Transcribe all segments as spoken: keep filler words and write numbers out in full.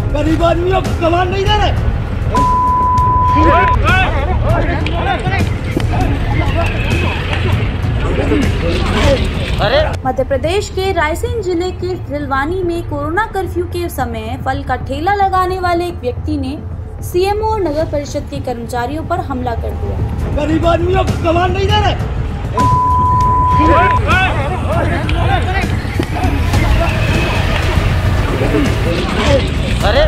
गरीब आदमियों को कमान नहीं दे रहे। मध्य प्रदेश के रायसेन जिले के दिलवानी में कोरोना कर्फ्यू के समय फल का ठेला लगाने वाले एक व्यक्ति ने सीएमओ और नगर परिषद के कर्मचारियों पर हमला कर दिया। गरीब आदमियों को कमान नहीं दे रहे। अरे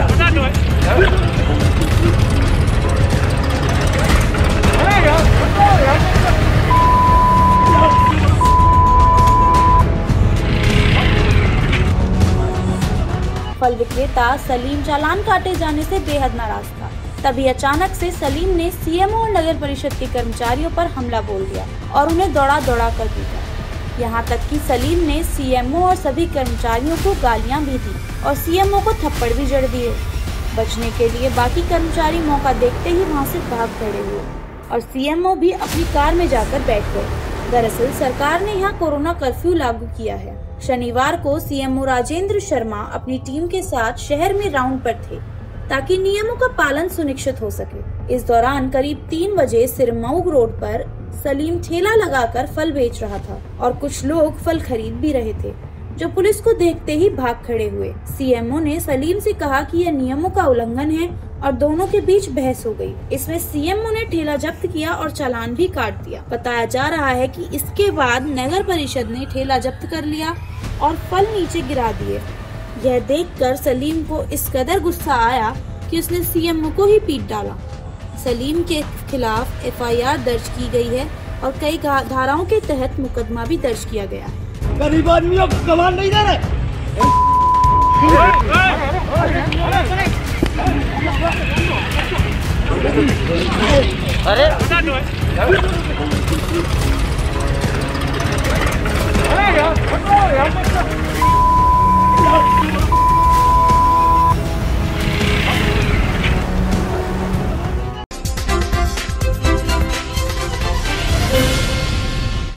फल विक्रेता सलीम चालान काटे जाने से बेहद नाराज था। तभी अचानक से सलीम ने सीएमओ और नगर परिषद के कर्मचारियों पर हमला बोल दिया और उन्हें दौड़ा दौड़ा कर पीटा। यहाँ तक कि सलीम ने सीएमओ और सभी कर्मचारियों को गालियां भी दी और सीएमओ को थप्पड़ भी जड़ दिए। बचने के लिए बाकी कर्मचारी मौका देखते ही वहाँ से भाग खड़े हुए और सीएमओ भी अपनी कार में जाकर बैठ गए। दरअसल सरकार ने यहाँ कोरोना कर्फ्यू लागू किया है। शनिवार को सीएमओ राजेंद्र शर्मा अपनी टीम के साथ शहर में राउंड पर थे ताकि नियमों का पालन सुनिश्चित हो सके। इस दौरान करीब तीन बजे सिरमऊ रोड पर सलीम ठेला लगाकर फल बेच रहा था और कुछ लोग फल खरीद भी रहे थे, जो पुलिस को देखते ही भाग खड़े हुए। सीएमओ ने सलीम से कहा कि यह नियमों का उल्लंघन है और दोनों के बीच बहस हो गई। इसमें सीएमओ ने ठेला जब्त किया और चालान भी काट दिया। बताया जा रहा है कि इसके बाद नगर परिषद ने ठेला जब्त कर लिया और फल नीचे गिरा दिए। यह देखकर सलीम को इस कदर गुस्सा आया कि उसने सीएमओ को ही पीट डाला। सलीम के खिलाफ एफ आई आर दर्ज की गई है और कई धाराओं के तहत मुकदमा भी दर्ज किया गया है। गरीब आदमियों को कमान नहीं दे रहे। अरे